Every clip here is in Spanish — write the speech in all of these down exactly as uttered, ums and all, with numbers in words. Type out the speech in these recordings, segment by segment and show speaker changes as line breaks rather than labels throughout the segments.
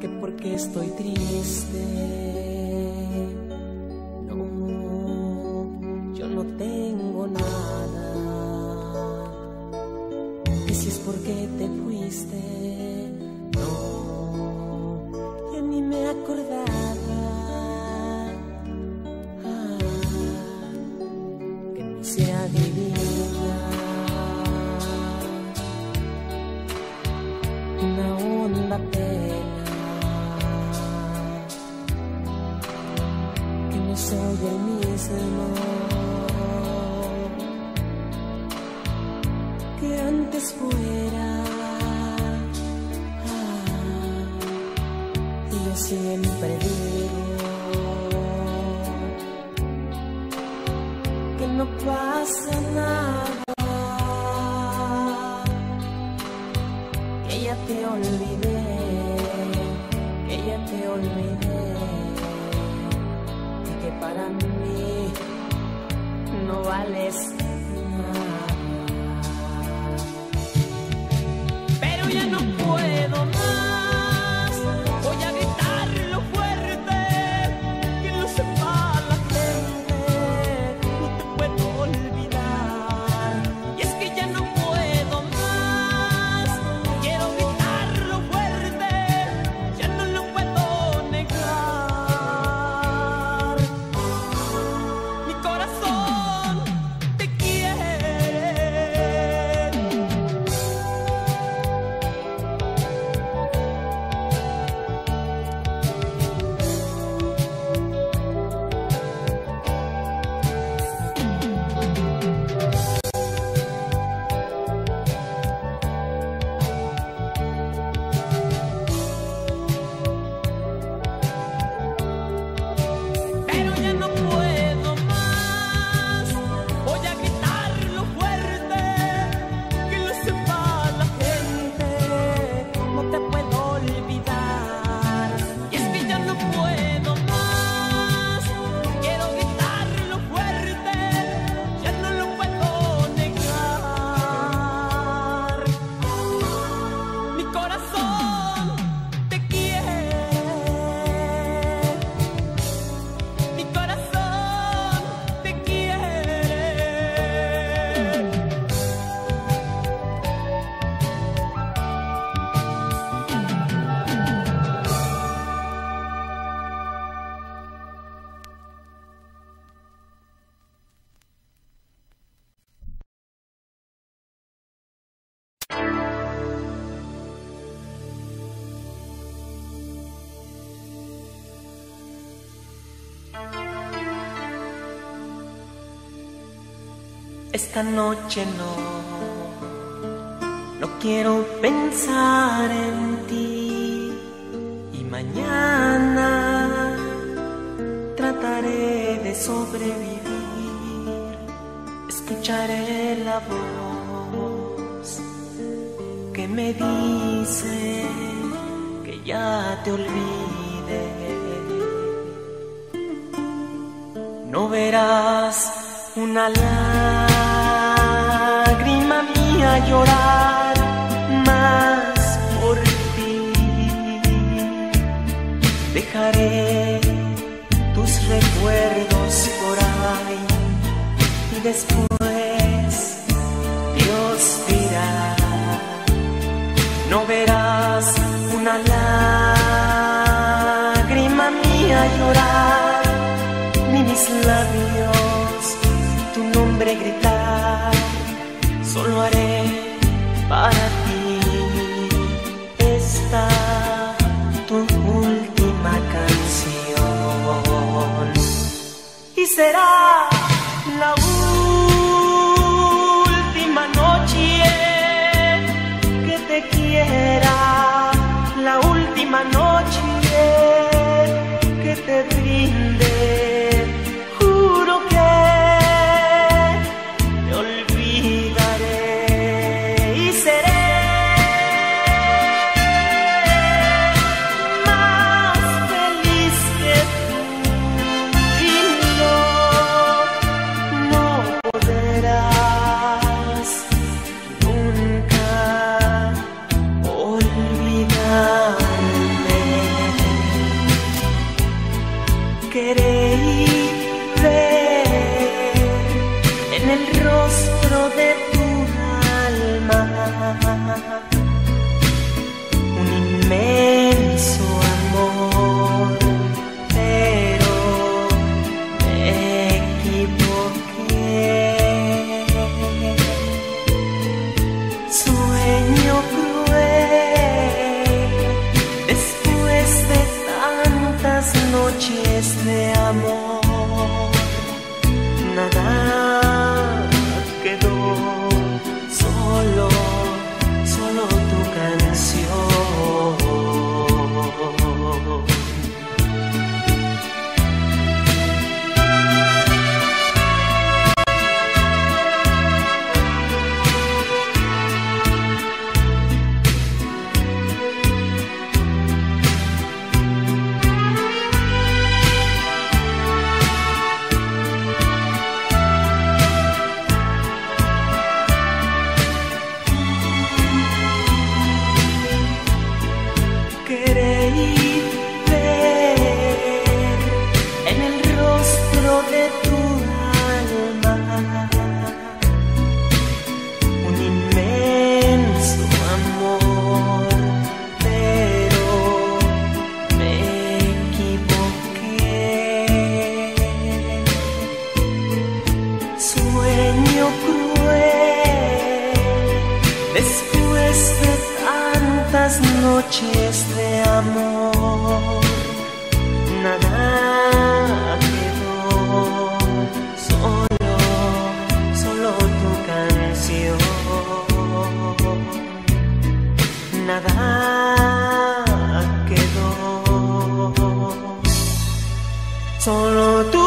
que porque estoy triste. No, yo no tengo nada. Que si es porque te fuiste, no, ya ni me acordaba. Ah, que ni se adivina una honda pena, que no soy el mismo que antes fuera. Ah, y yo siempre digo que no pasa nada, que ya te olvidé, que ya te olvidé, y que para mí no vales nada. Pero ya no puedo más, voy a gritarlo fuerte, que lo sepa la gente, no te puedo olvidar. Y es que ya no puedo más, quiero gritarlo fuerte, ya no lo puedo negar. Mi corazón te quiere. Pero ya no puedo más, voy a gritarlo fuerte, que lo sepa la gente, no te puedo olvidar. Y es que ya no puedo más, quiero gritarlo fuerte, ya no lo puedo negar. Mi corazón te quiere. Mi corazón te quiere. Esta noche no, no quiero pensar en ti, y mañana trataré de sobrevivir. Escucharé la voz que me dice que ya te olvide. No verás una lágrima mía llorar más por ti. Dejaré tus recuerdos por ahí y después Dios dirá. No verás una lágrima mía llorar, ni mis labios tu nombre gritar. Solo haré para ti esta tu última canción, y será la última. Después de tantas noches de amor, nada quedó, solo, solo tu canción. Nada quedó, solo tu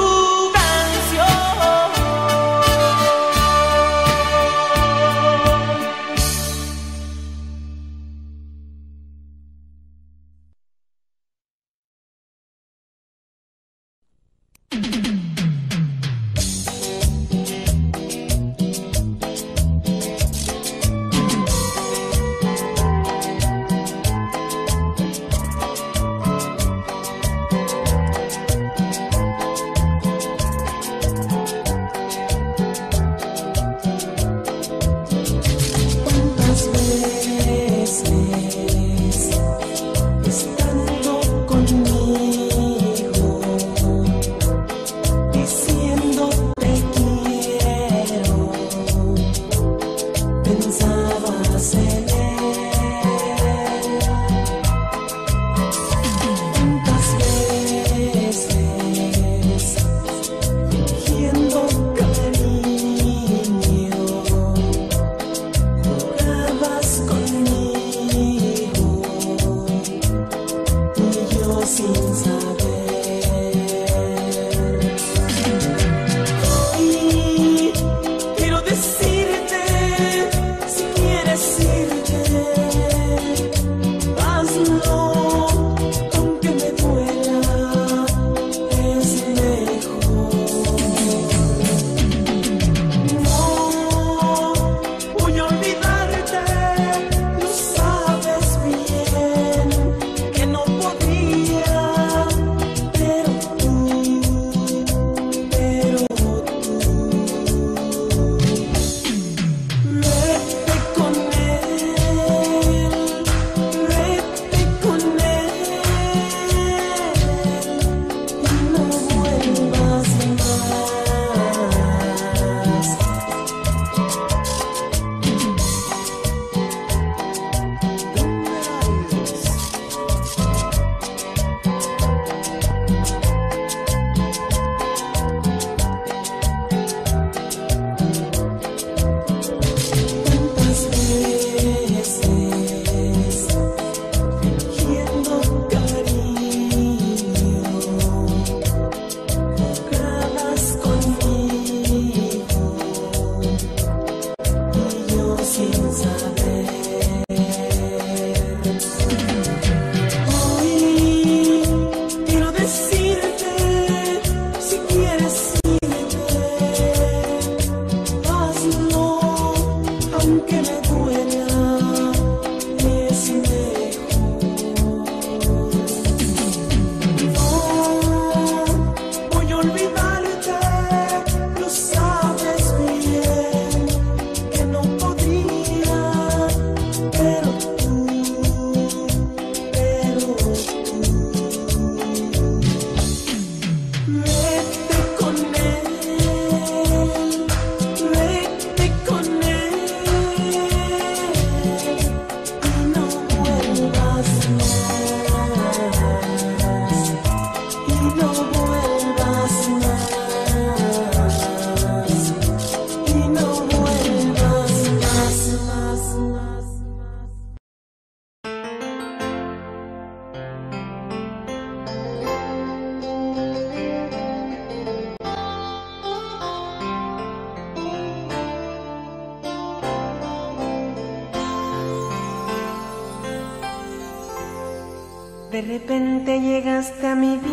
De repente llegaste a mi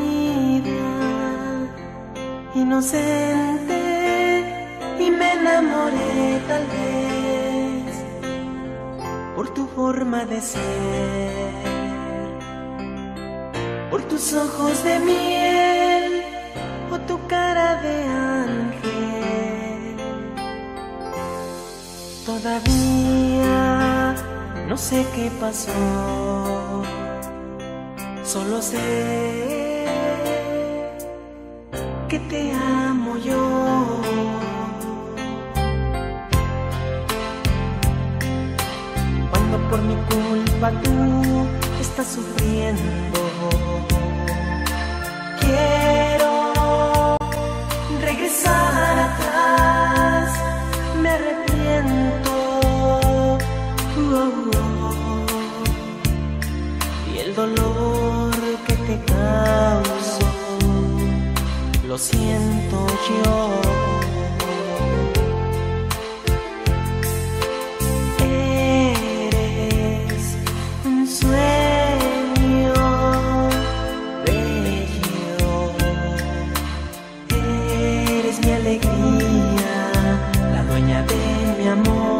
vida, inocente, y me enamoré tal vez por tu forma de ser, por tus ojos de miel o tu cara de ángel. Todavía no sé qué pasó, solo sé que te amo yo. por mi culpa tú estás sufriendo. Quiero regresar atrás, me arrepiento. Oh, oh. Y el dolor que te causo lo siento yo. Eres un sueño bello, eres mi alegría, la dueña de mi amor.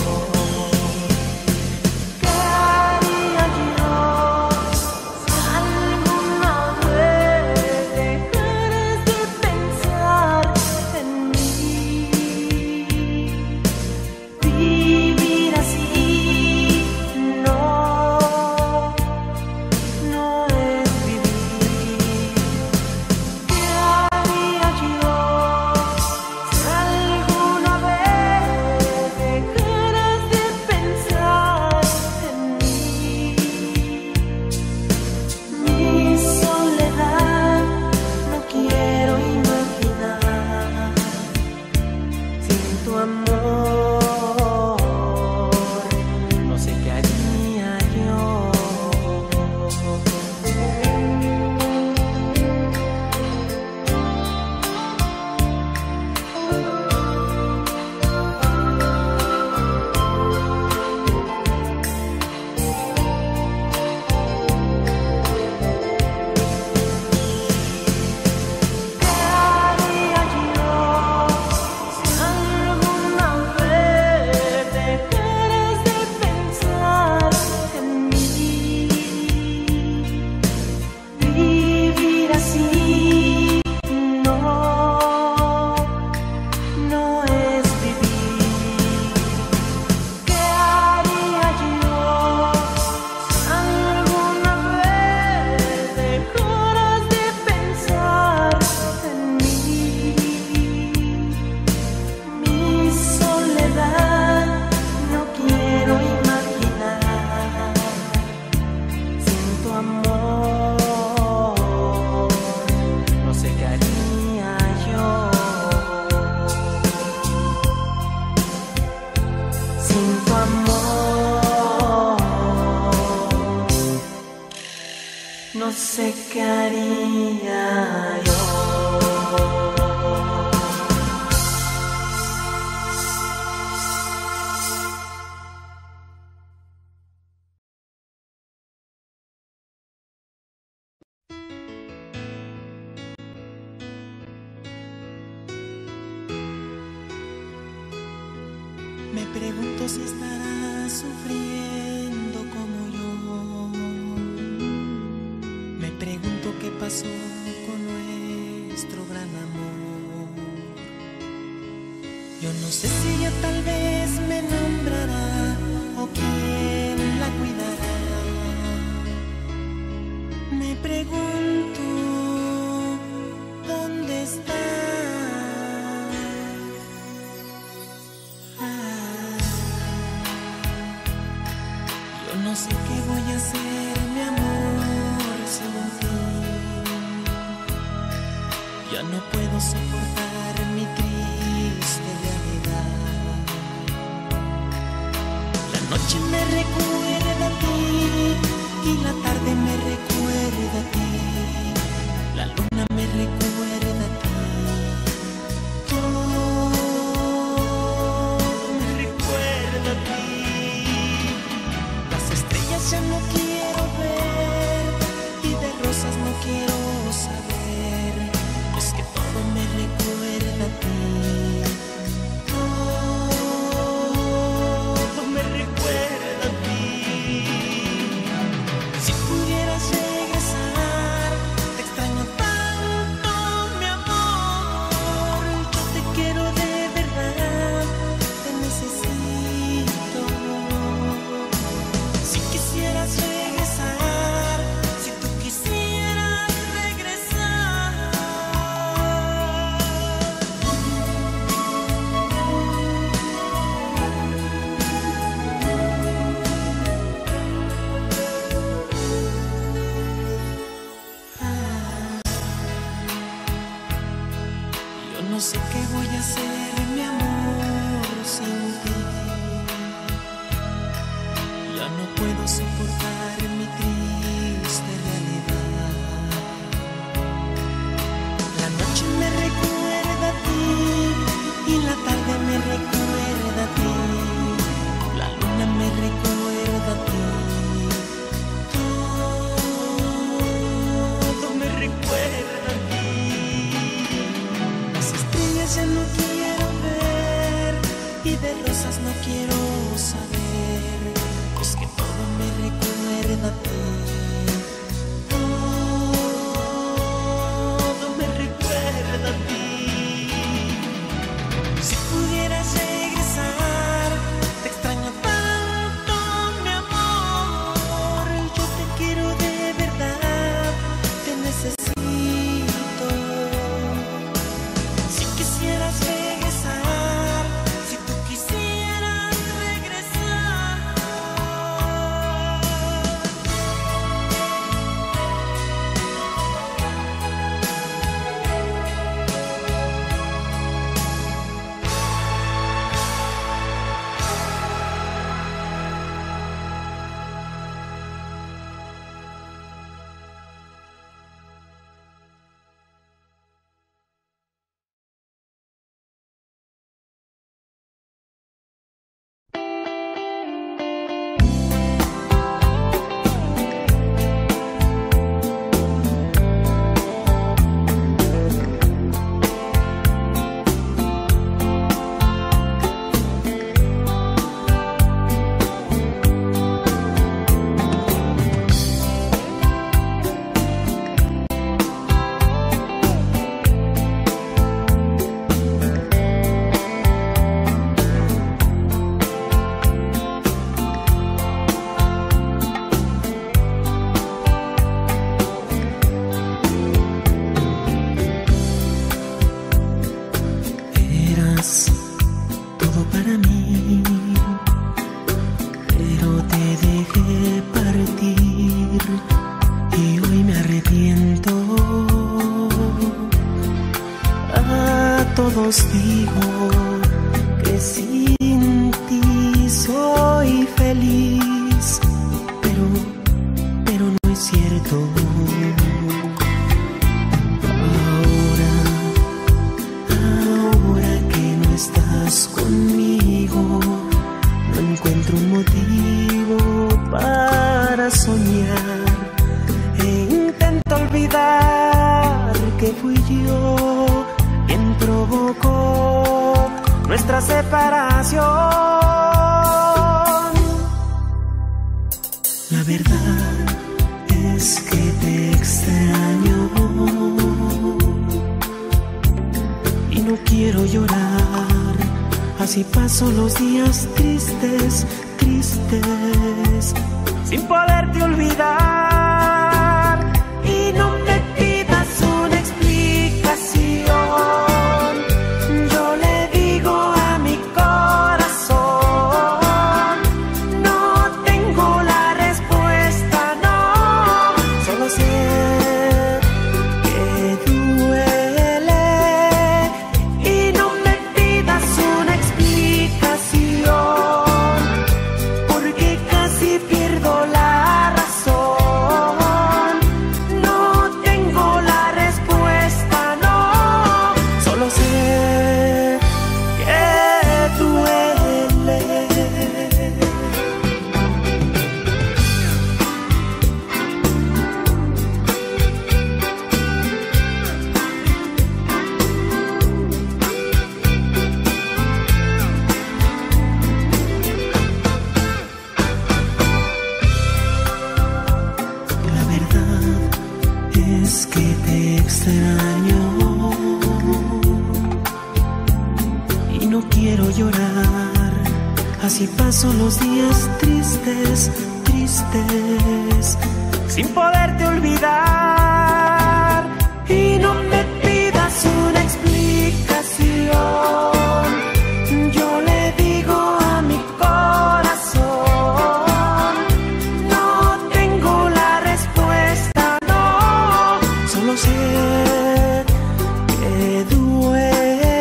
No sé qué haría yo.
Me pregunto si estarás sufriendo como yo. Me pregunto qué pasó con nuestro gran amor. Yo no sé si ella tal vez me nombrará o quién la cuidará. Me pregunto dónde está. No sé qué voy a hacer, mi amor, sin ti. Ya no puedo soportar mi triste realidad. La noche me recuerda a ti y la tarde me recuerda a ti. La luna me recuerda a ti. Todo me recuerda a ti. Ya no quiero ver y de rosas no quiero saber. Es que todo me recuerda a ti. Todo me recuerda a ti. Si pudieras regresar, te extraño tanto. no sé qué voy a hacer, mi amor, sin ti. Ya no puedo soportar mi triste realidad. La noche me recuerda a ti y la tarde me recuerda a ti. La luna me recuerda a ti. Todo me recuerda a ti. Las estrellas ya no quiero ver y de rosas no quiero saber. Es que todo me recuerda a ti. Todo me recuerda a ti. Si pudieras regresar, te extraño tanto, mi amor. Yo te quiero de verdad, te necesito. Si quisieras regresar, si tú quisieras regresar. Eras todo para mí, pero te dejé partir y hoy me arrepiento. A todos digo que sin ti soy feliz, pero, pero no es cierto. Ahora, ahora que no estás conmigo, no encuentro un motivo para soñar. E intento olvidar que fui yo quien provocó nuestra separación. La verdad es que te extraño y no quiero llorar. Así paso los días tristes, tristes, sin poderte olvidar. Y no me pidas una explicación. Yo le digo a mi corazón, no tengo la respuesta, no. Solo sé que duele. Y no me pidas una explicación, porque casi pierdo la razón. No tengo la respuesta, no. Solo sé que duele. La verdad es que te extraño y no quiero llorar. Así paso los días tristes, tristes, sin poderte olvidar. Y no me pidas una explicación. Yo le digo a mi corazón, no tengo la respuesta, no. Solo sé que duele.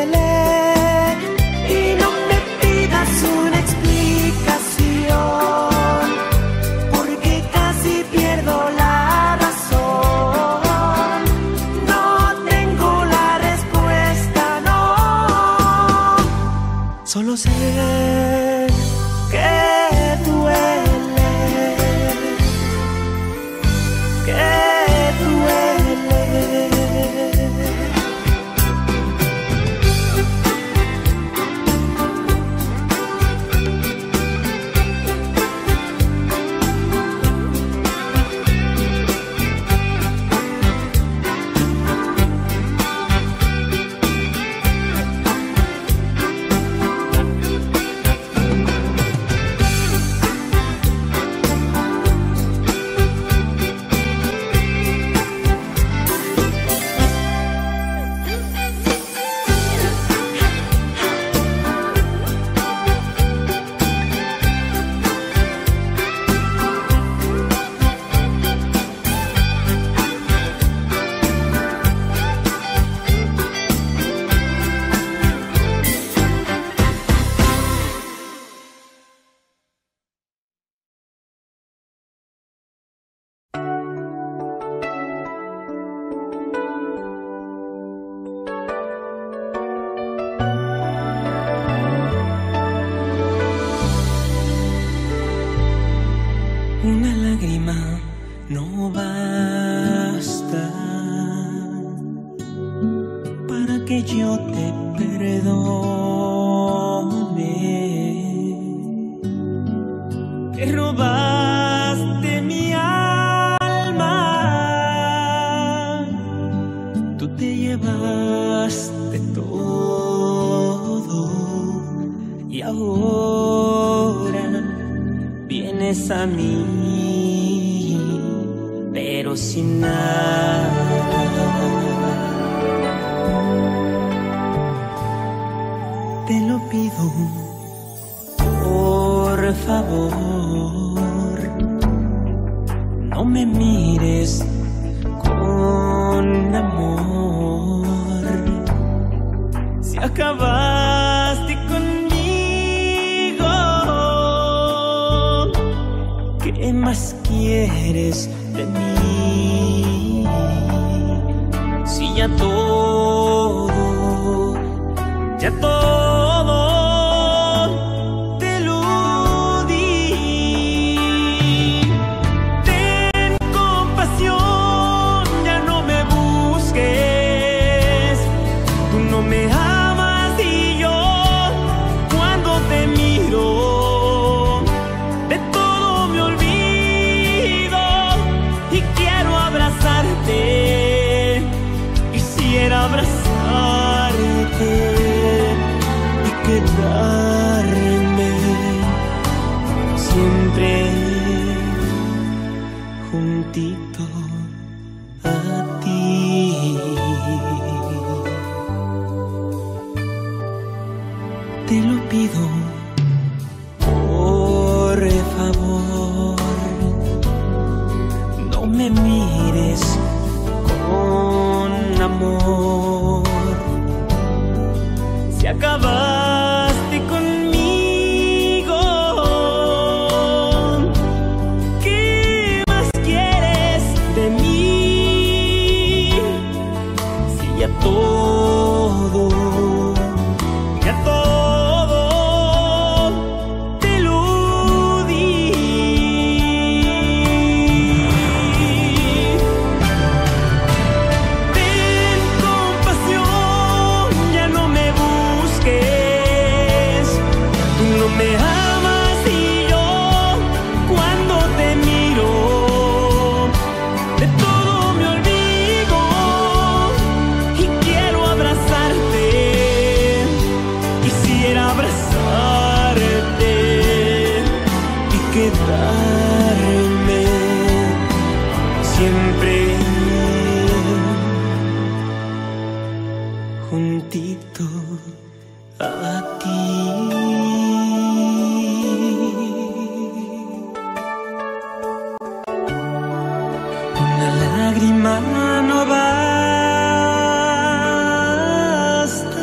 Una lágrima no basta para que yo te perdone. Te robaste mi alma, tú te llevaste todo y ahora vienes a mí, pero sin nada. Te lo pido, por favor, no me mires con amor. Si acabaste conmigo, ¿qué más quieres de mí? Si ya todo, ya todo te lo di. Ten compasión, ya no me busques. Tú no me amas y yo cuando te miro de todo me olvido y quiero abrazarte. Quisiera abrazarte y quedarme siempre juntito a ti. Te lo pido, por favor, no me mires con amor. Si acabaste conmigo, ¿qué más quieres de mí? Si ya todo, ya todo te lo di. Ten compasión, ya no me busques. Tú no me amas y yo cuando te miro de todo me olvido y quiero abrazarte. Quisiera abrazarte y quedarme siempre juntito a ti. Una lágrima no basta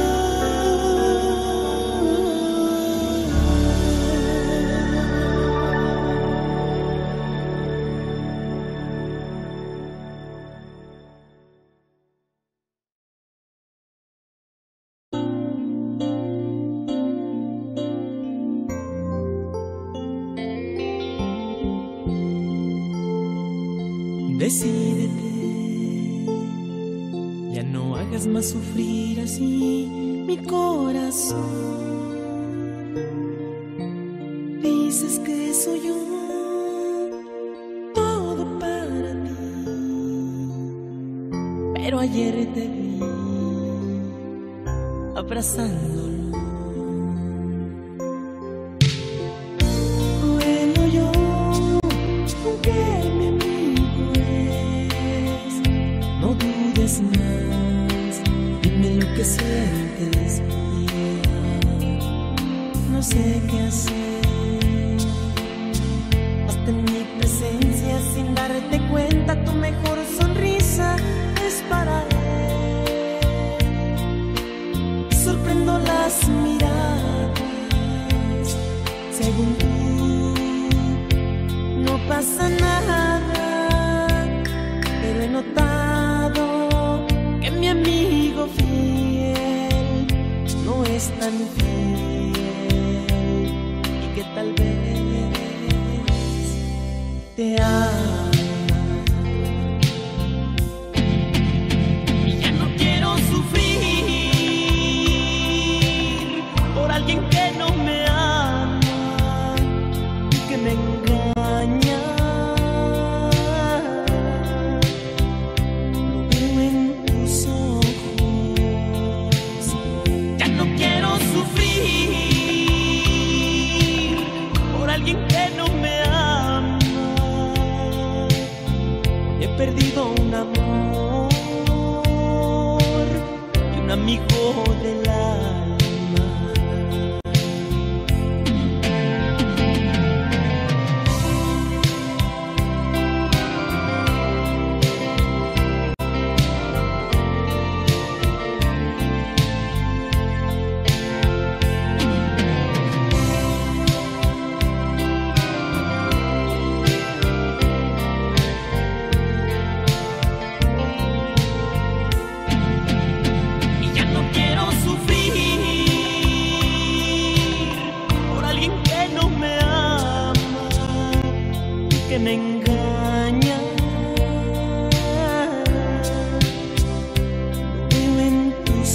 Decídete, ya no hagas más sufrir así mi corazón. Dices que soy yo todo para ti, pero ayer te vi abrazándolo. Duelo yo, aunque me no dudes más, dime lo que sientes, yeah. No sé qué hacer, hasta en mi presencia sin darte cuenta tu mejor sonrisa es para él. Sorprendo las miradas, según tú no pasa nada, pero he notado que mi amigo fiel no es tan fiel y que tal vez
alguien que no me ama. He perdido un amor y un amigo del alma. Me engaña, lo veo en tus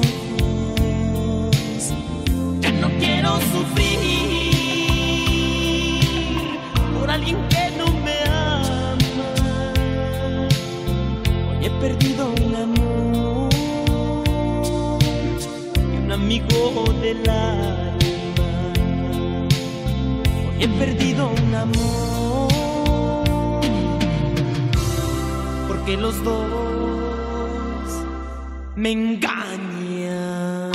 ojos. Ya no quiero sufrir por alguien que no me ama. Hoy he perdido un amor y un amigo del alma. Hoy he perdido un amor que los dos me engañan.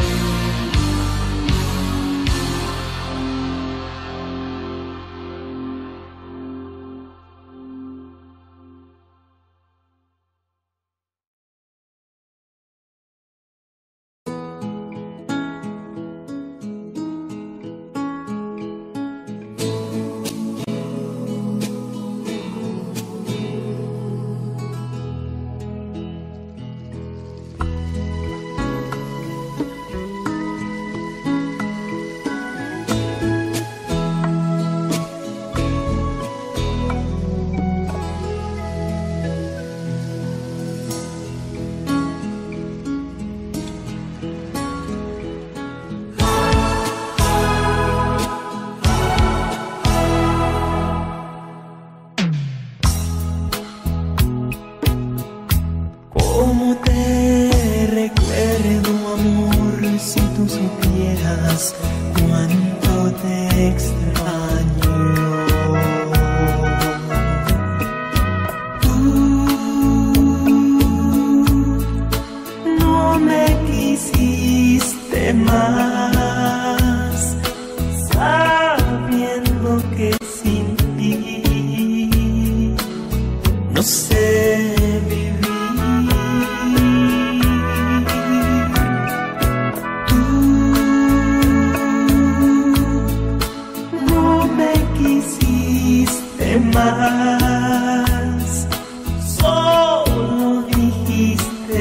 Cuánto te extraño. Tú no me quisiste más, sabiendo que sin ti no sé vivir. Más, solo dijiste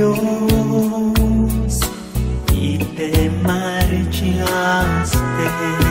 adiós y te marchaste.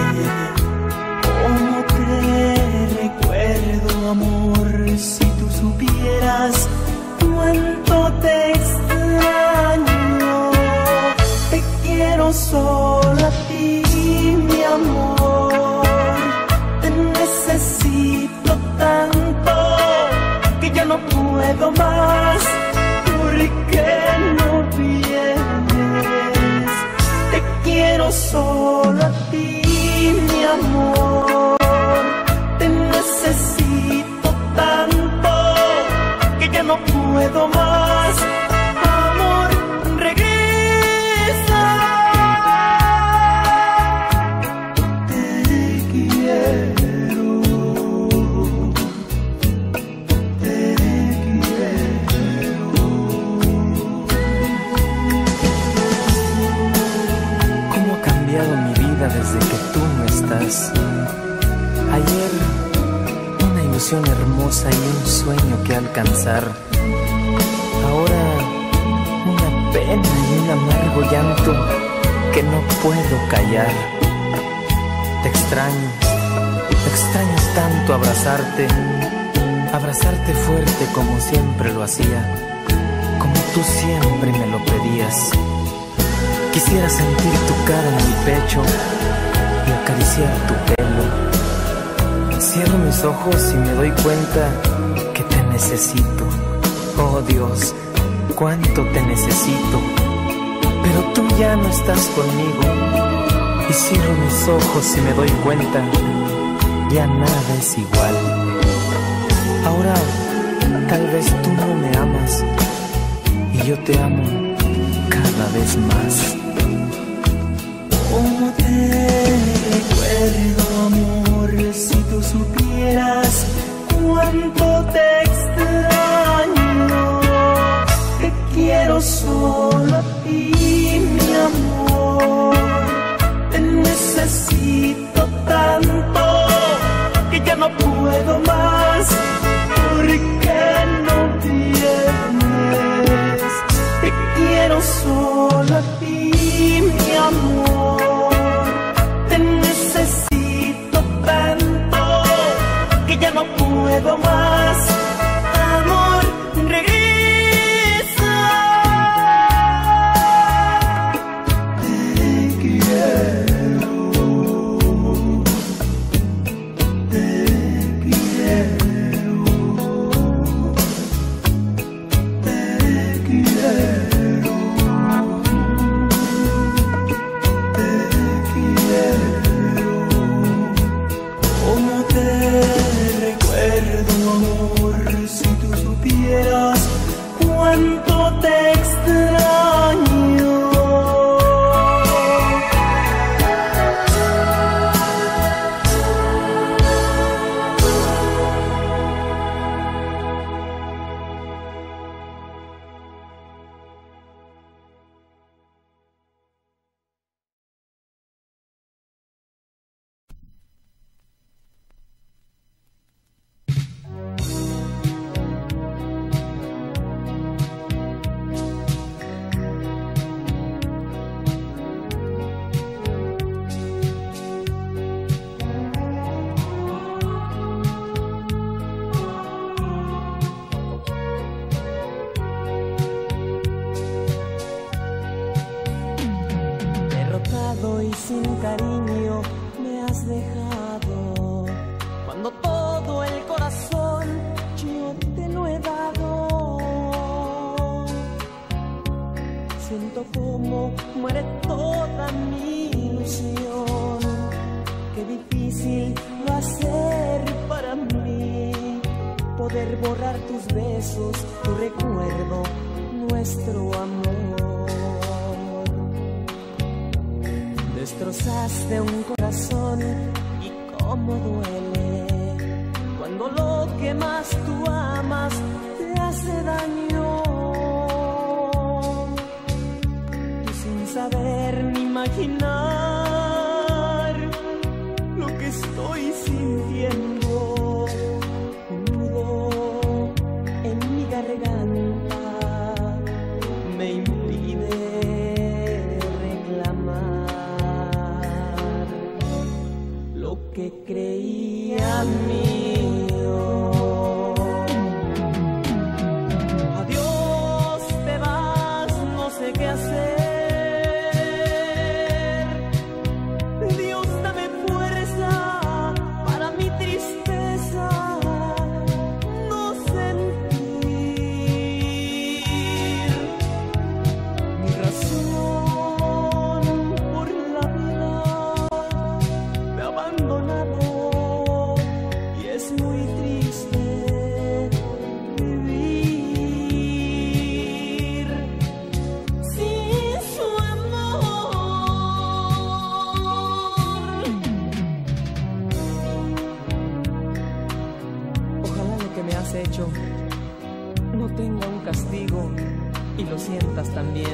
¿Cómo te recuerdo, amor? Si tú supieras cuánto te extraño. Te quiero solo a ti, mi amor. Te necesito tanto que ya no puedo más. ¿Por qué no vienes? Te quiero solo a ti, mi amor. Te necesito tanto que ya no puedo más. Amor, regresa. Te quiero.
Desde que tú no estás. Ayer una ilusión hermosa y un sueño que alcanzar. Ahora una pena y un amargo llanto que no puedo callar. Te extraño, te extraño tanto abrazarte, abrazarte fuerte como siempre lo hacía, como tú siempre me lo pedías. Quisiera sentir tu cara en mi pecho y acariciar tu pelo. Cierro mis ojos y me doy cuenta que te necesito. Oh Dios, cuánto te necesito. Pero tú ya no estás conmigo. Y cierro mis ojos y me doy cuenta ya nada es igual. Ahora tal vez tú no me amas y yo te amo cada vez más.
¿Cómo te recuerdo, amor? Si tú supieras cuánto te extraño. Te quiero solo a ti, mi amor. Te necesito tanto que ya no puedo más. ¿Por qué no vienes? Te quiero solo a ti, mi amor. Te necesito tanto que ya no puedo más. Amor, regresa. Te quiero, te quiero, te quiero. ¿Cómo te recuerdo, amor? Si tú supieras cuánto te extraño.
Y sin cariño me has dejado, cuando todo el corazón yo te lo he dado. Siento como muere toda mi ilusión. Qué difícil va a ser para mí poder borrar tus besos, tu recuerdo, nuestro amor. Destrozaste un corazón y cómo duele cuando lo que más tú amas te hace daño. Tú sin saber ni imaginar lo que estoy sintiendo. Un nudo en mi garganta me impide que creía mío. Adiós, te vas, no sé qué hacer. Dios, dame fuerza para mi tristeza no sentir. Mi razón por la vida me abandonado y es muy triste vivir sin su amor. Ojalá lo que me has hecho no tenga un castigo y lo sientas también,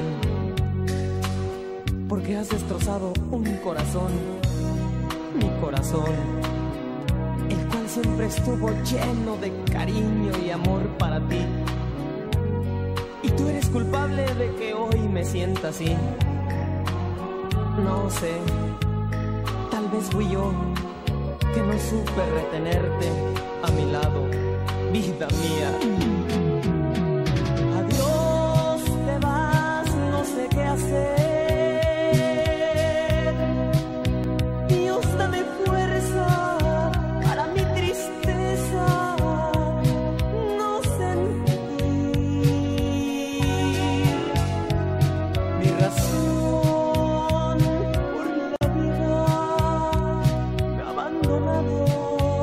porque has destrozado un corazón, mi corazón, el cual siempre estuvo lleno de cariño y amor para ti. Y tú eres culpable de que hoy me sienta así. No sé, tal vez fui yo que no supe retenerte a mi lado, vida mía. Adiós, te vas, no sé qué hacer. Razón por la vida me ha abandonado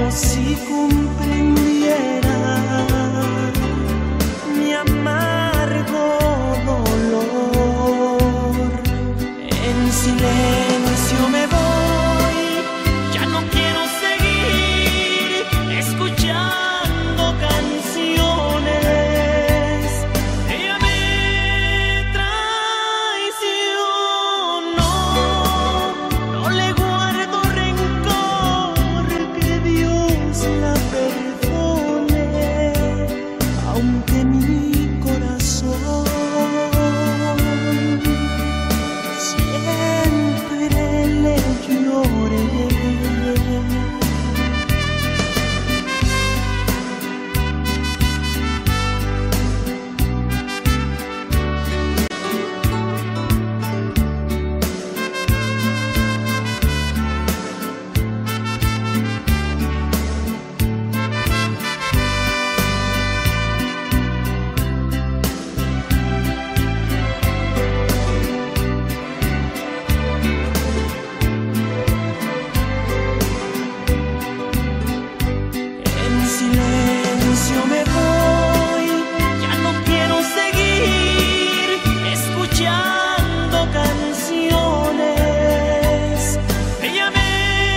si comprendiera mi amargo dolor. En silencio me voy, ya no quiero seguir escuchando canciones. Ella me traicionó, no le guardo rencor, que Dios la perdone, aunque mi corazón siempre le llore. En silencio me voy, ya no quiero seguir escuchando canciones. Ella me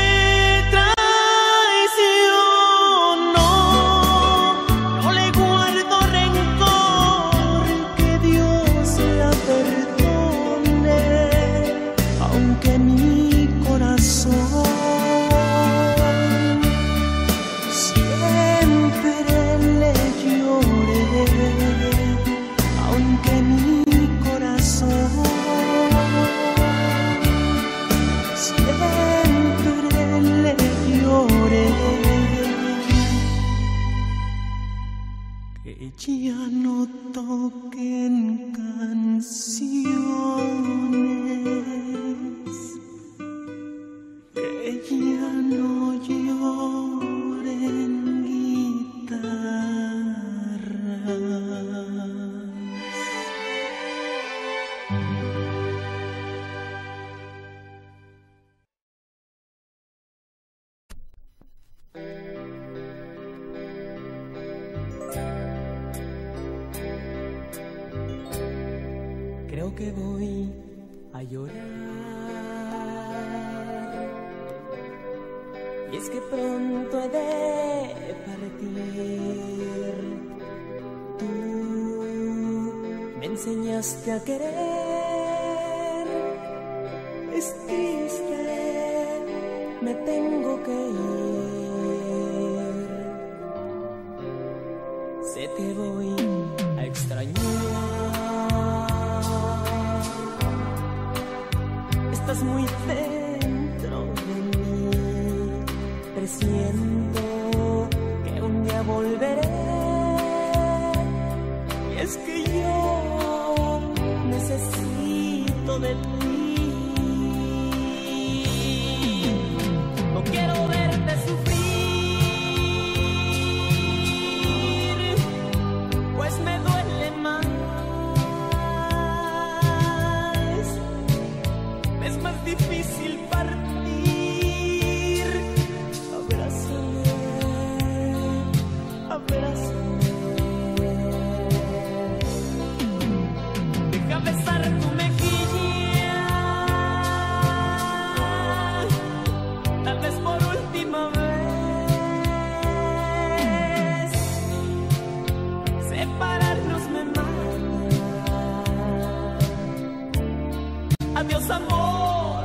traicionó, no le guardo rencor, que Dios la perdone, aunque mi corazón siempre le llore, aunque mi corazón siempre le llore. Que ya no toquen canciones, que ya no lloren guitarras. Creo que voy a llorar, y es que pronto he de partir. Tú me enseñaste a querer, es triste, me tengo que ir. Sé que voy a extrañar, estás muy dentro de mí, presiento que un día volveré, y es que yo necesito de ti. No quiero verte sufrir, pues me duele más. Es más difícil partir. Abrázame, abrázame. Deja besar tu mejilla, tal vez por última vez. Separarnos me mata. Adiós, amor.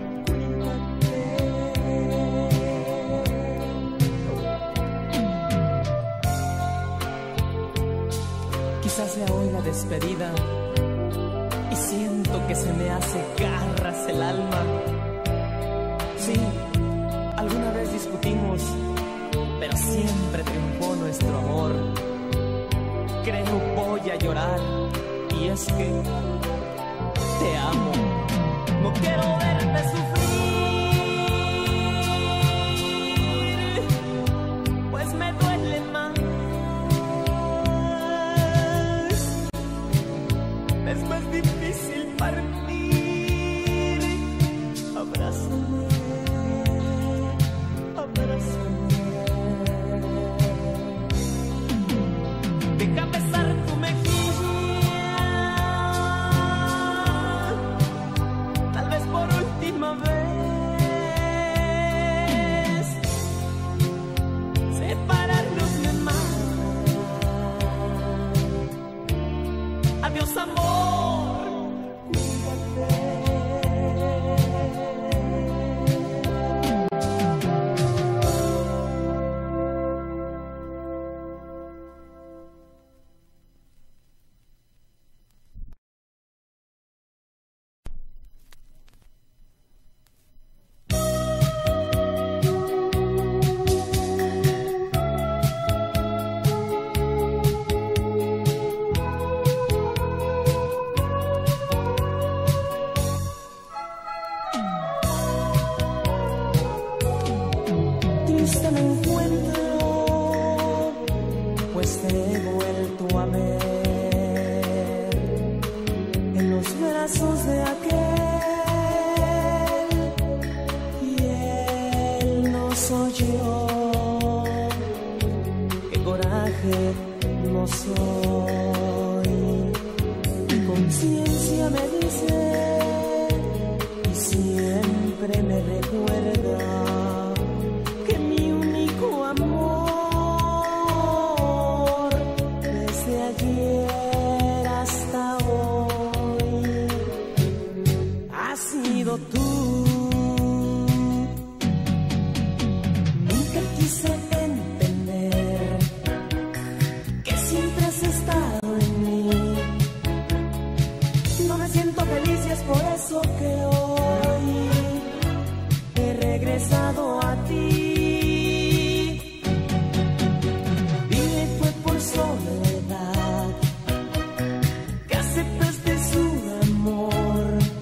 Quizás sea hoy la despedida, y siento que se me hace garras el alma. Sí, alguna vez discutimos, pero siempre triunfó nuestro amor. Creo voy a llorar, y es que te amo. No quiero verte sufrir, pues me duele más. Es más difícil partir. Abrázame, abrázame.
triste me encuentro, pues te he vuelto a ver en los brazos de aquel, y él no soy yo. Qué coraje no soy. Mi conciencia me dice y siempre me recuerda que mi único amor desde ayer hasta hoy has sido tú. Nunca quise entender que siempre has estado en mí. No me siento feliz y es por eso que hoy he regresado a ti. Dile fue por soledad que aceptaste su amor.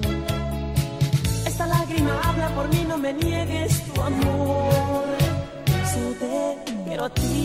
Esta lágrima habla por mí, no me niegues tu amor. Solo te quiero a ti.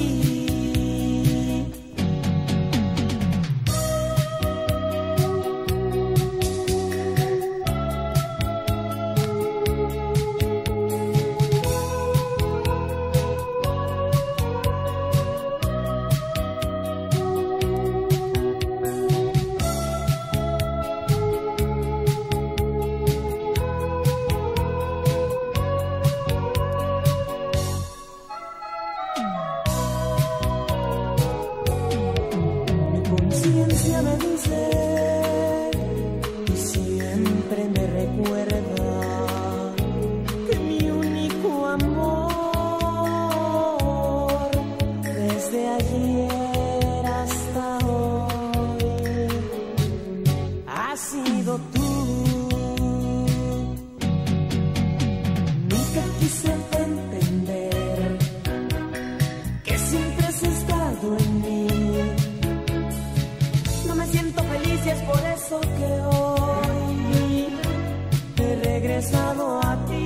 Me dice y siempre me recuerda que mi único amor desde ayer hasta hoy ha sido tú. Nunca quise entender que siempre has estado en mí. No me siento feliz y es por eso que hoy he regresado a ti.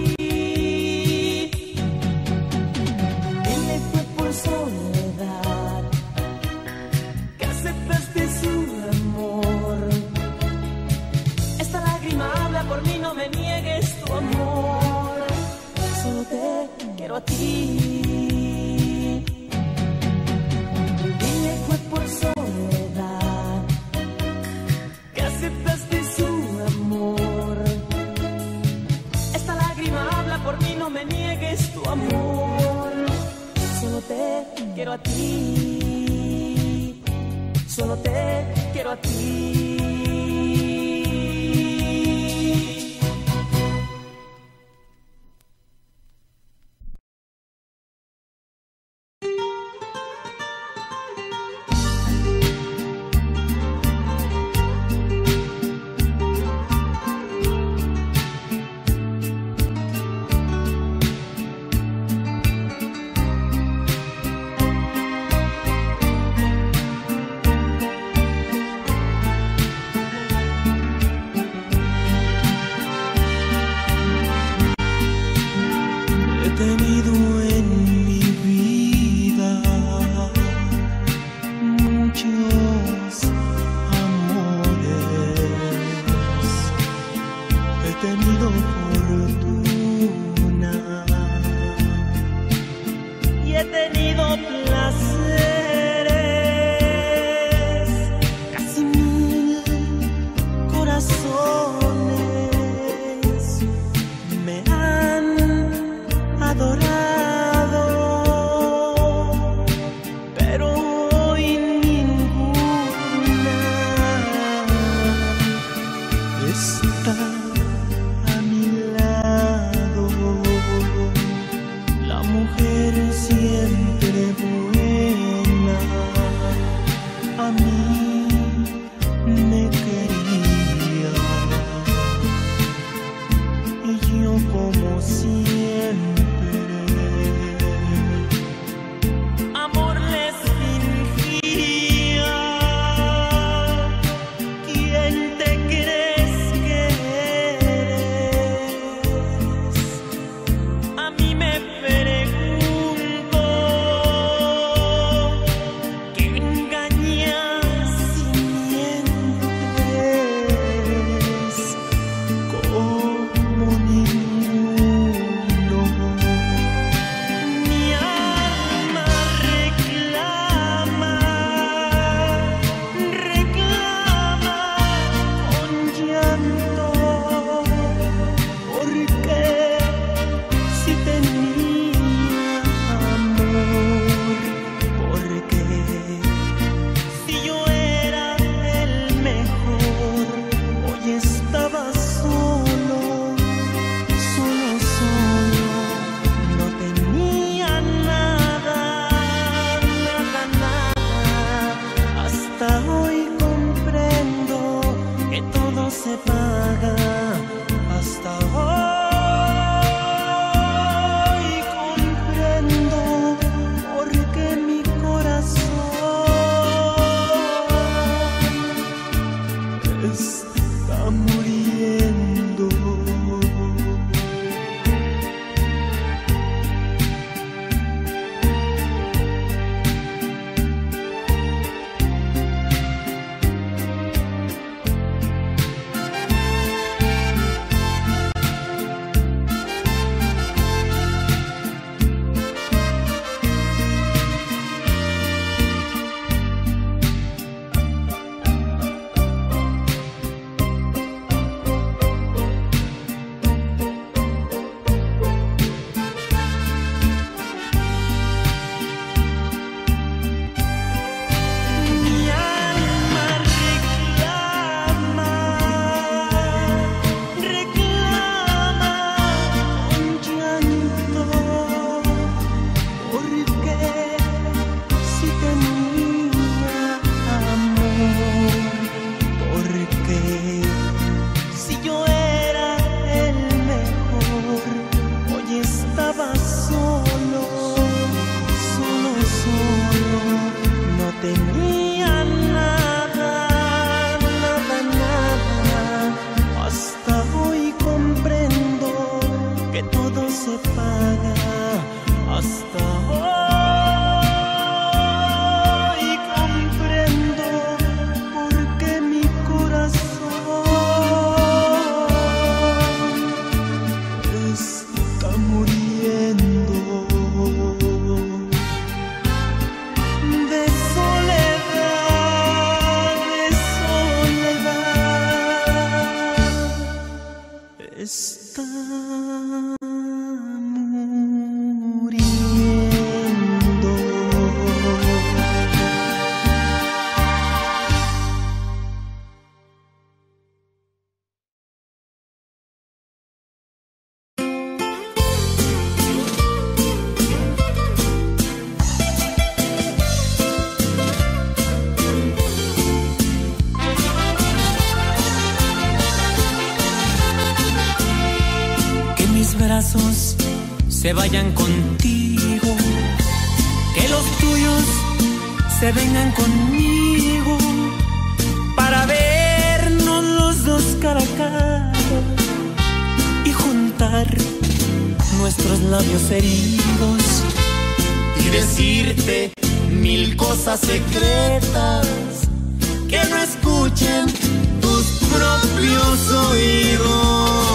Dile fue por soledad que aceptaste su amor. Esta lágrima habla por mí, no me niegues tu amor. Solo te quiero a ti. Dile fue por soledad que aceptaste su amor. Esta lágrima habla por mí, no me niegues tu amor. Solo te quiero a ti. Solo te quiero a ti.
Siempre se vayan contigo, que los tuyos se vengan conmigo, para vernos los dos cara a cara y juntar nuestros labios heridos y decirte mil cosas secretas que no escuchen tus propios oídos.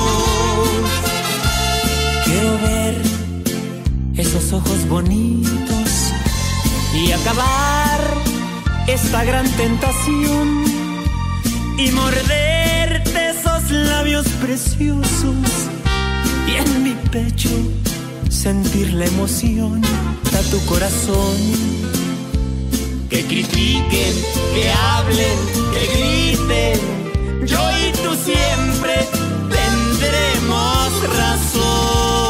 Quiero ver esos ojos bonitos y acabar esta gran tentación y morderte esos labios preciosos y en mi pecho sentir la emoción a tu corazón. Que critiquen, que hablen, que griten, yo y tú siempre tendremos razón.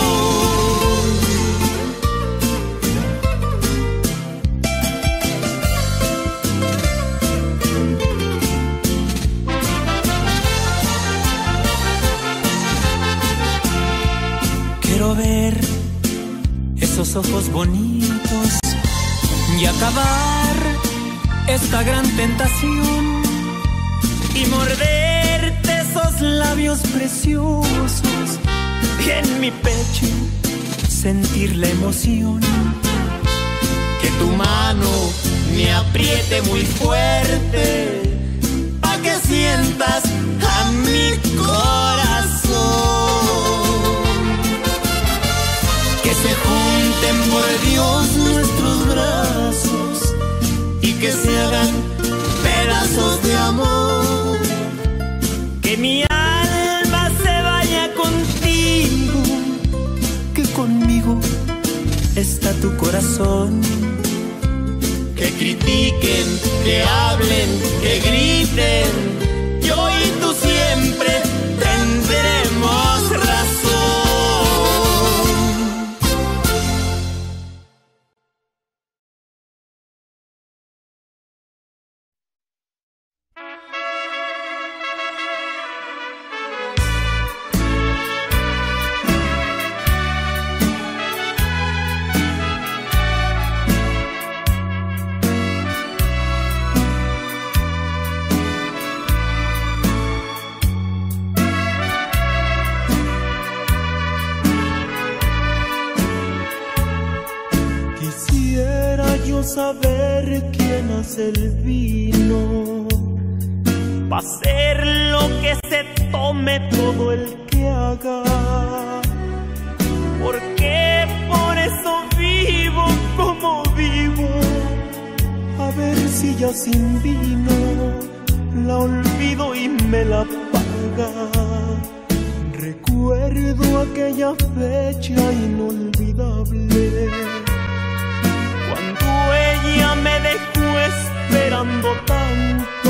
Quiero ver esos ojos bonitos y acabar esta gran tentación y morderte esos labios preciosos y en mi pecho sentir la emoción. Que tu mano me apriete muy fuerte pa' que sientas a mi corazón. Que se junten por Dios nuestros brazos y que se hagan pedazos de amor. Que mi alma se vaya contigo, que conmigo está tu corazón. Que critiquen, que hablen, que griten, yo y tú siempre tendremos razón.
Saber quién hace el vino,
pa' hacer lo que se tome todo el que haga, porque por eso vivo como vivo.
A ver si ya sin vino la olvido y me la paga. Recuerdo aquella fecha inolvidable,
cuando ella me dejó esperando tanto.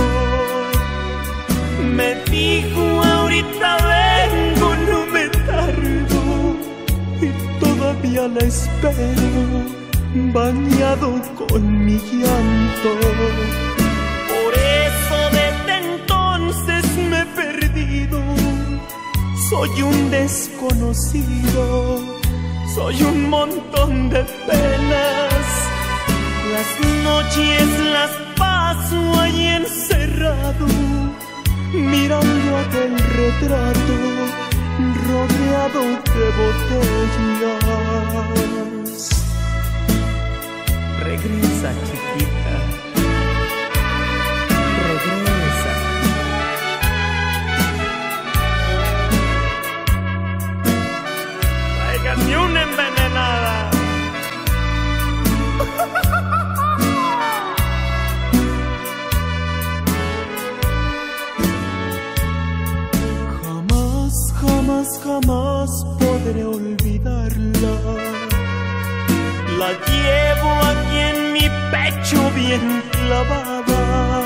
Me dijo ahorita vengo, no me tardo,
y todavía la espero, bañado con mi llanto.
Por eso desde entonces me he perdido,
soy un desconocido, soy un montón de penas.
Las noches las paso ahí encerrado,
mirando aquel retrato rodeado de botellas.
Regresa, chiquita, regresa.
Tráiganme una envenenada.
Jamás, jamás podré olvidarla.
La llevo aquí en mi pecho bien clavada.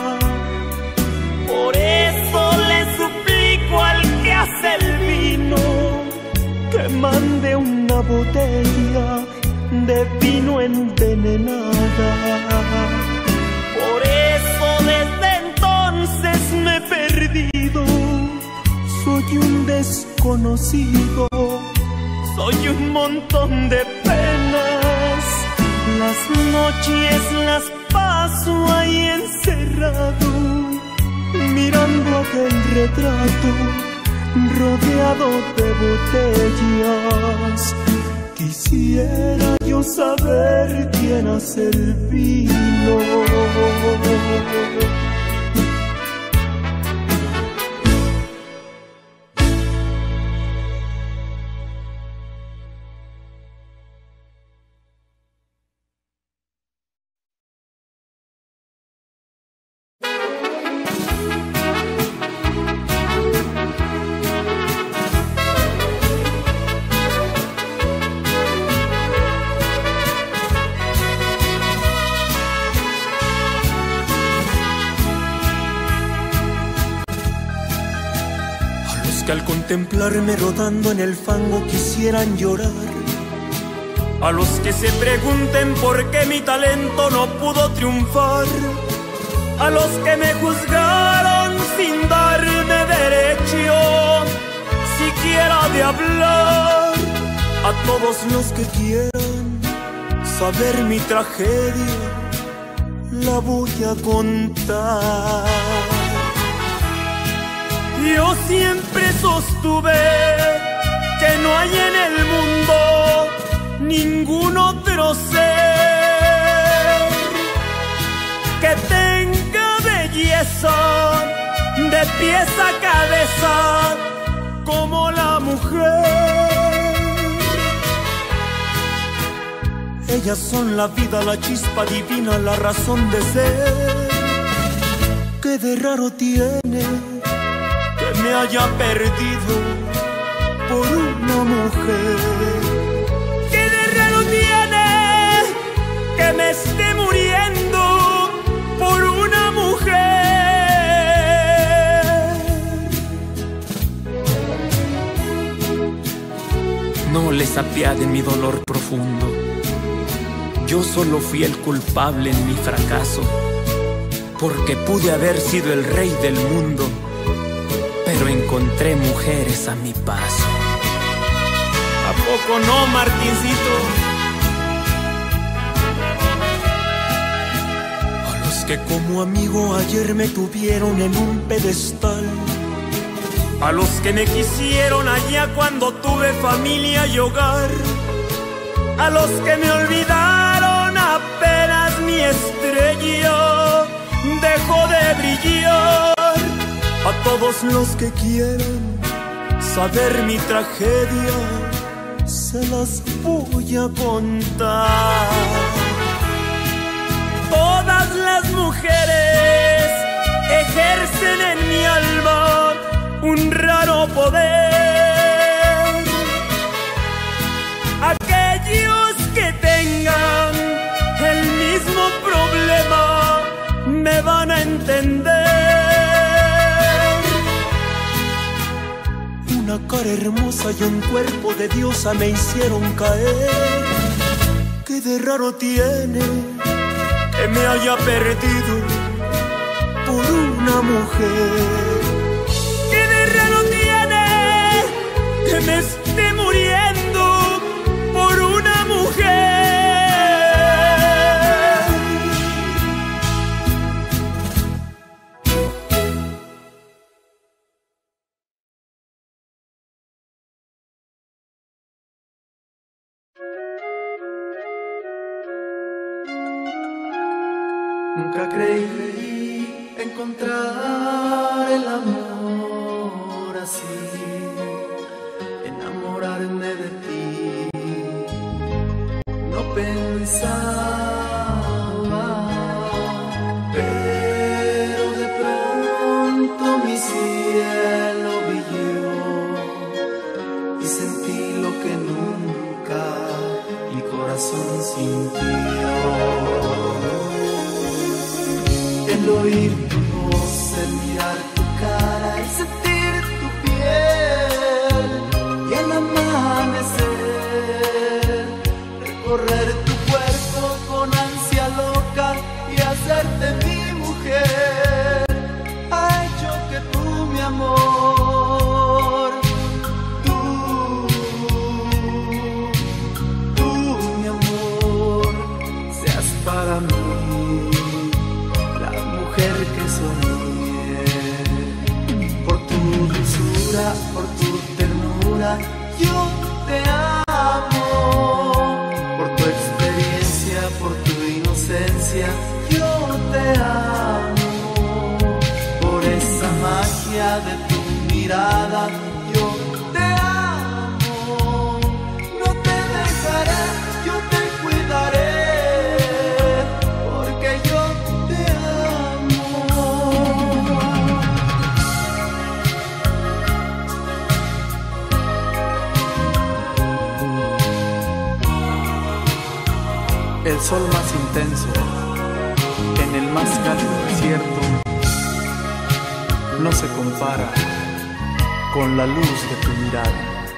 Por eso le suplico al que hace el vino
que mande una botella de vino envenenada.
Por eso desde entonces me he perdido,
soy un desconocido,
Soy un montón de penas, las noches las paso ahí encerrado, mirando aquel retrato rodeado de botellas. Quisiera yo saber quién hace el vino. Al contemplarme rodando en el fango quisieran llorar, a los que se pregunten por qué mi talento no pudo triunfar, a los que me juzgaron sin darme derecho siquiera de hablar, a todos los que quieran saber mi tragedia, la voy a contar. Yo siempre sostuve que no hay en el mundo ningún otro ser que tenga belleza de pies a cabeza como la mujer. Ellas son la vida, la chispa divina, la razón de ser. ¿Qué de raro tiene que me haya perdido por una mujer? ¿Qué de raro tiene que me esté muriendo por una mujer? No les apiade mi dolor profundo. Yo solo fui el culpable en mi fracaso, porque pude haber sido el rey del mundo, pero encontré mujeres a mi paso. ¿A poco no, Martincito? A los que como amigo ayer me tuvieron en un pedestal, a los que me quisieron allá cuando tuve familia y hogar, a los que me olvidaron apenas mi estrella dejó de brillar, a todos los que quieran saber mi tragedia, se las voy a contar. Todas las mujeres ejercen en mi alma un raro poder. Aquellos que tengan el mismo problema me van a entender. Una cara hermosa y un cuerpo de diosa me hicieron caer. ¿Qué de raro tiene que me haya perdido por una mujer? ¿Qué de raro tiene que me esté muriendo por una mujer?
Nunca creí encontrar el amor así, enamorarme de ti. No pensaba, pero de pronto mi cielo brilló y sentí lo que nunca mi corazón sintió. El oír tu voz, el mirar tu cara, el sentir tu piel y el amanecer, recorrer tu cuerpo con ansia loca y hacerte mi mujer, ha hecho que tú, mi amor, tú esencia, yo te amo. Por esa magia de tu mirada, yo te amo. No te dejaré, yo te cuidaré, porque yo te amo.
El sol más intenso, en el más cálido desierto, no se compara con la luz de tu mirada.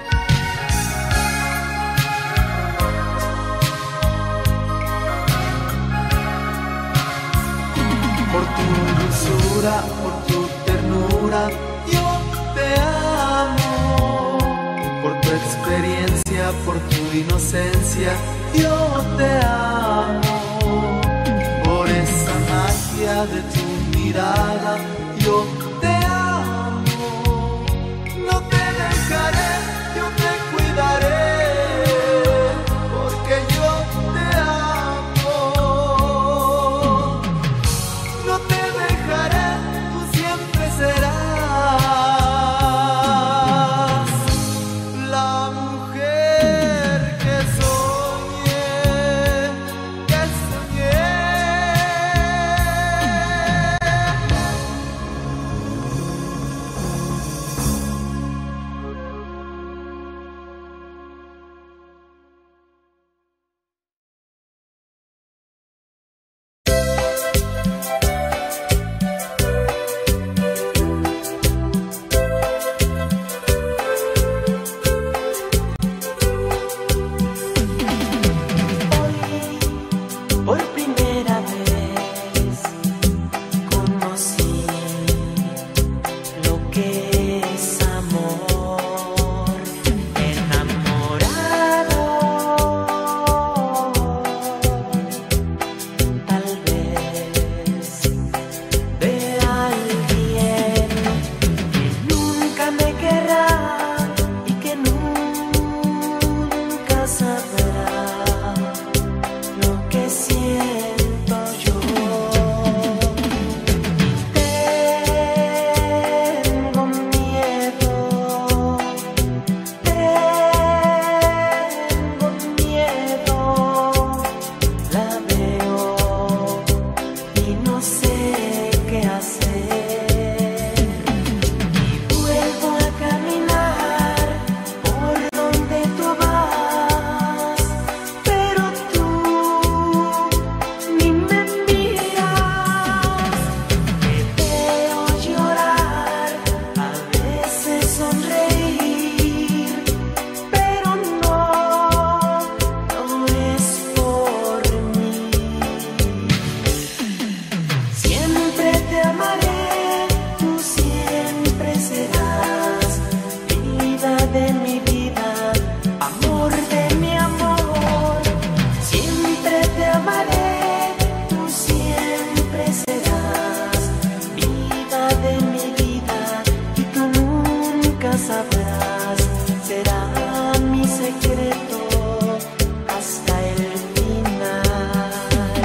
Por tu dulzura, por tu ternura, yo te amo. Por tu experiencia, por tu inocencia, yo te amo. Por esa magia de tu mirada, yo te amo. No te dejaré, yo te cuidaré, porque yo te amo. No te dejaré, tú siempre serás la mujer que soñé, que soñé.
Por primera vez conocí lo que es amor, enamorado, tal vez de alguien que nunca me querrá y que nunca sabrá lo que siento yo. Tengo miedo, tengo miedo, la veo y no sé qué hacer. Y vuelvo a caminar por donde tú vas, pero tú ni me miras. Te veo llorar, a veces sonreír, pero no, no es por mí. Siempre te amaré, tú siempre serás vida de mi vida, amor de mi amor. Siempre te amaré, tú siempre serás vida de mi vida, y tú nunca sabrás, será mi secreto hasta el final.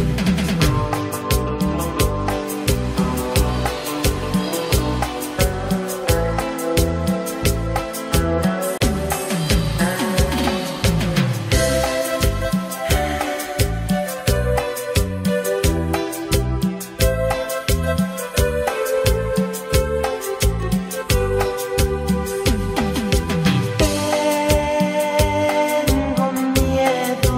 Tengo miedo,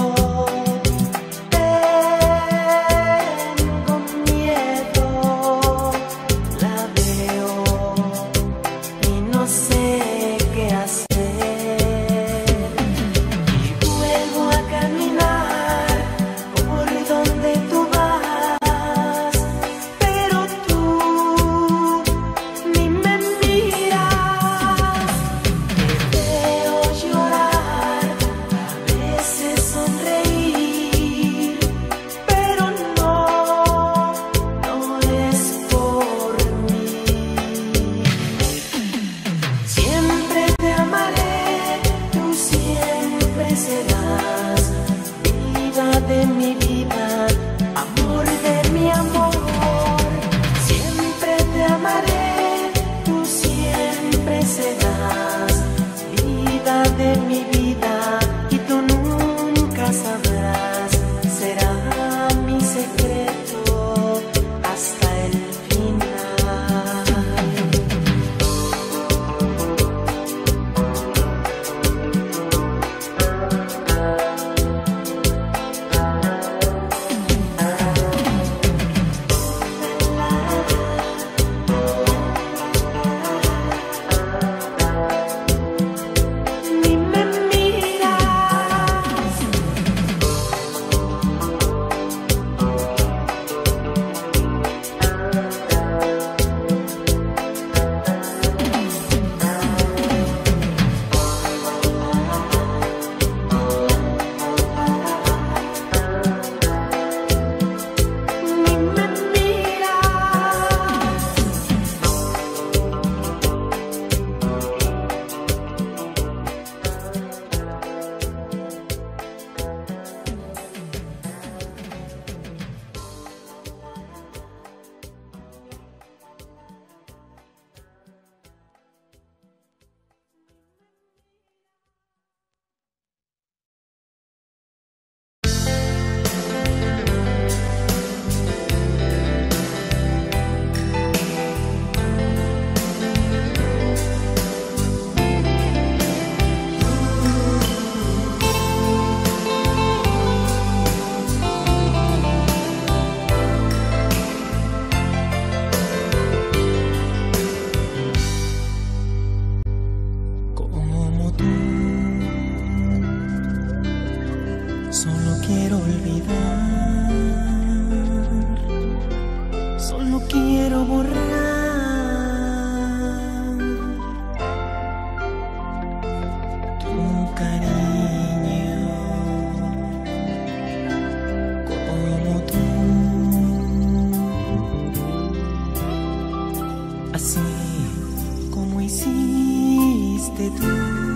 tengo miedo, la veo y no sé qué hacer. Y vuelvo a caminar por donde tú vas, pero tú ni me miras. Te veo llorar, a veces sonreír, pero no, no es por mí. Siempre te amaré, tú siempre serás vida de mi vida, Solo quiero olvidar, solo quiero borrar tu cariño, como tú, así como hiciste tú.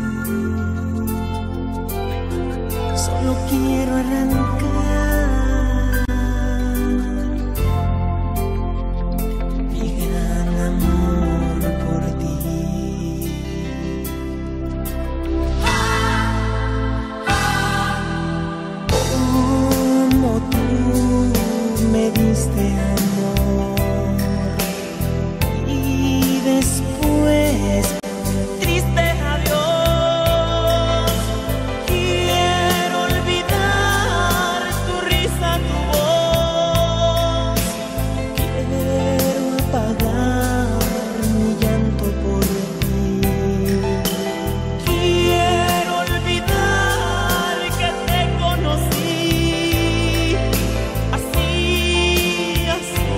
Solo quiero arrancar mi gran amor por ti. Como tú me diste amor y después triste adiós. Quiero olvidar tu risa, tu voz. Quiero apagar mi llanto por ti. Quiero olvidar que te conocí así, así,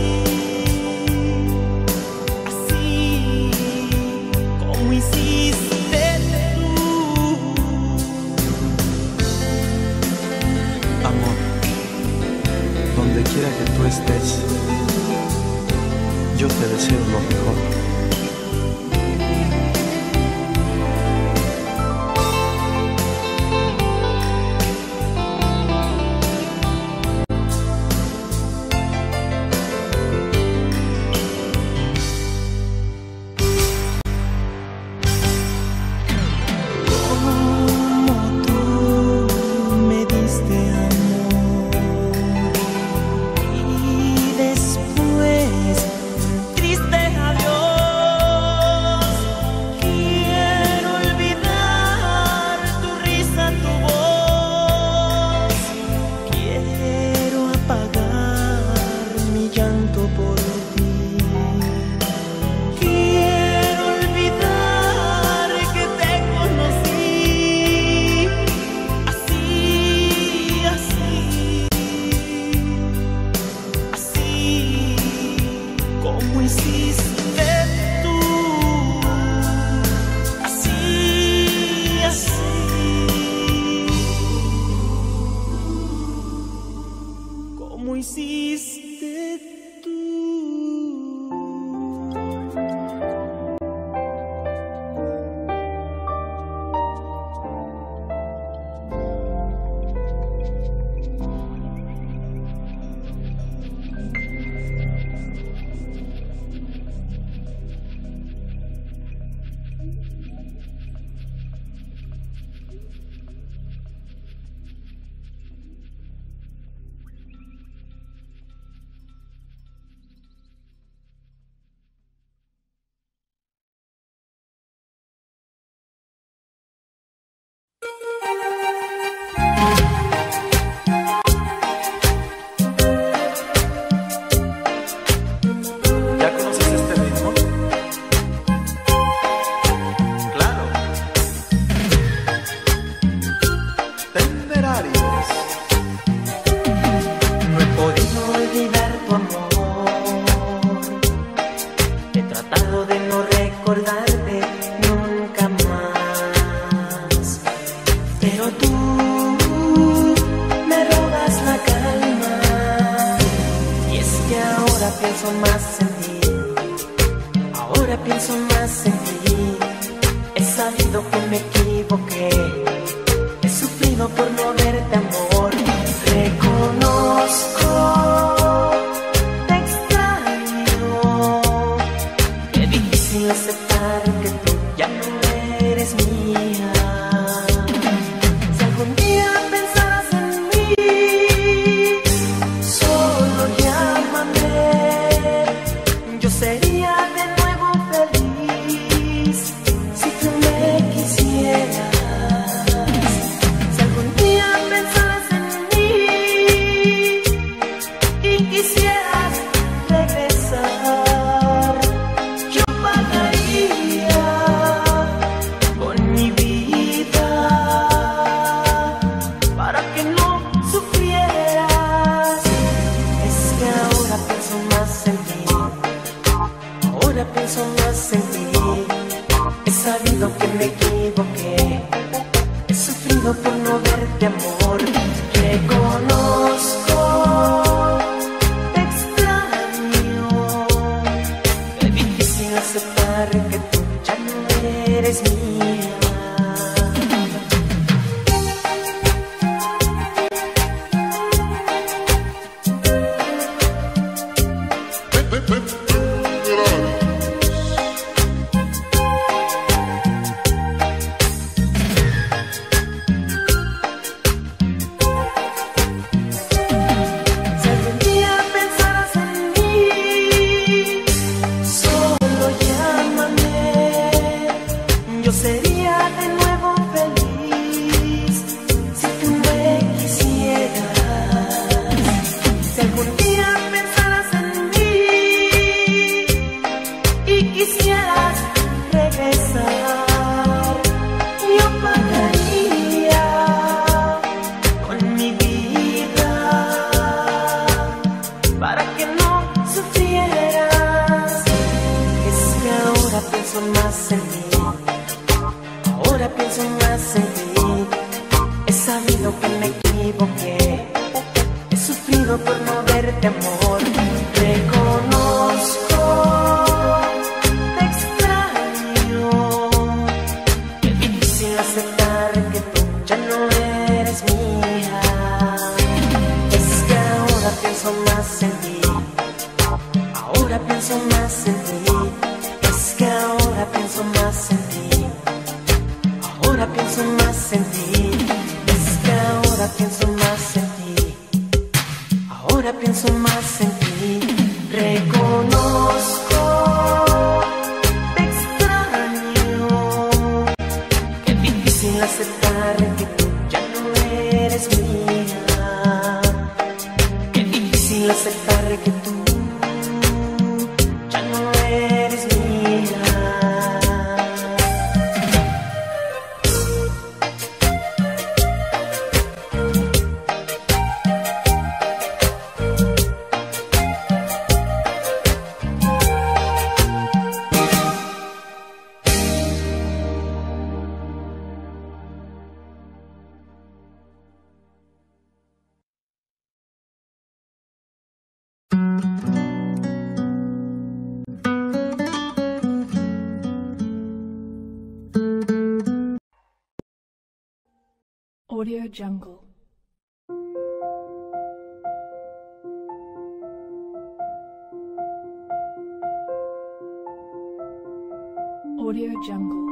así como hiciste tú.
Amor, donde quiera que tú estés, yo te deseo lo mejor.
Como tú me diste amor y después triste adiós. Quiero olvidar tu risa, tu voz. Quiero apagar mi llanto por ti. Quiero olvidar que te conocí así, así, así como hiciste tú. Así, así, como hiciste tú.
¿Ya conoces este ritmo? Claro. Temerarios.
No he podido olvidar tu amor. He tratado de no recordarte nunca más. Pero tú me robas la calma. Y es que ahora pienso más en ti. Ahora pienso más en ti. He sabido que me equivoqué. He sufrido por no verte, amor. Reconozco, te extraño. Qué difícil aceptar que tú ya no eres mía. Si algún día pensaras en mí, solo llámame. me equivoqué. He sufrido por no verte, amor. Reconozco, te extraño. Es difícil aceptar que tú ya no eres mía.
Audio Jungle. Audio Jungle.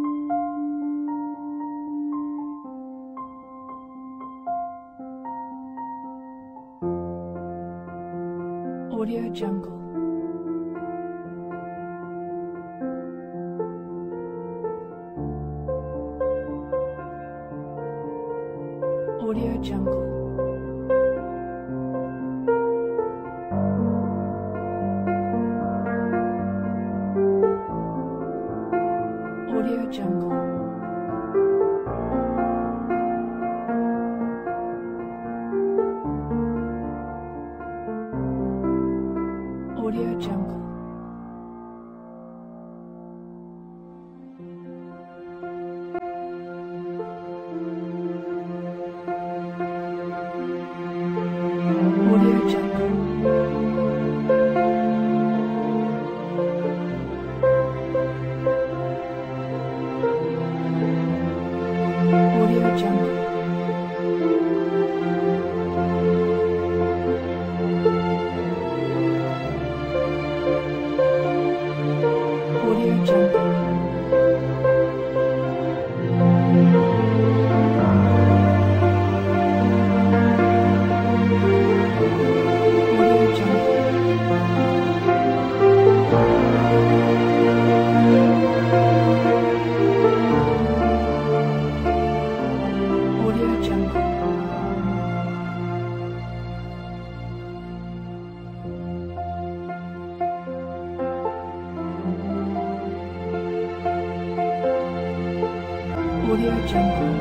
Audio Jungle. Audio Jungle. Audio Jungle. Audio Jungle. Audio Jungle.